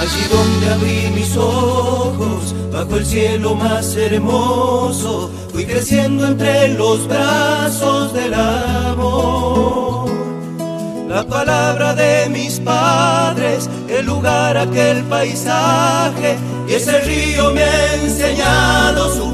allí donde abrí mis ojos, bajo el cielo más hermoso, fui creciendo entre los brazos del amor. La palabra de mis padres, el lugar, aquel paisaje, y ese río me ha enseñado su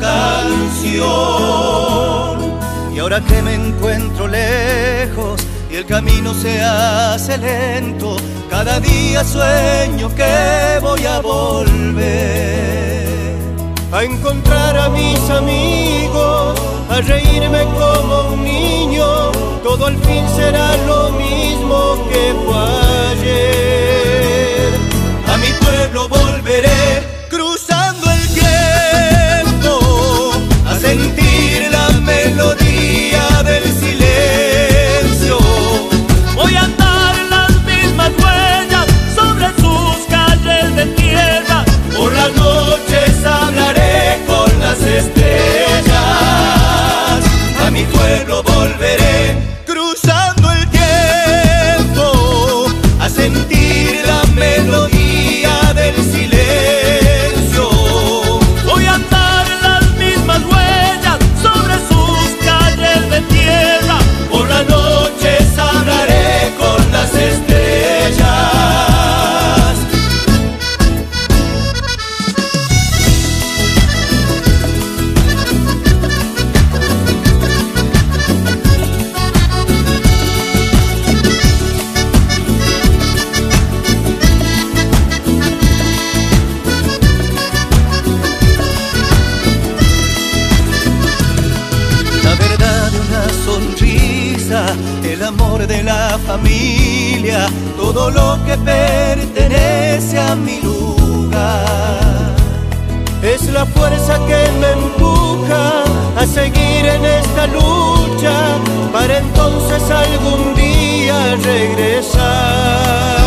canción. Y ahora que me encuentro lejos y el camino se hace lento, cada día sueño que voy a volver a encontrar a mis amigos, a reírme como un niño. Todo al fin será lo mismo que fue ayer. A mi pueblo volveré cruzando el tiempo, a sentir la melodía del silencio. Voy a andar en las mismas huellas sobre sus calles de tierra. Por las noches hablaré con las estrellas. A mi pueblo volveré cruzando el tiempo, a sentir la melodía del silencio. Voy a andar en las mismas huellas sobre sus calles de tierra. Por las noches hablaré con las estrellas. La verdad de una sonrisa, el amor de la familia, todo lo que pertenece a mi lugar. Es la fuerza que me empuja a seguir en esta lucha, para entonces algún día regresar.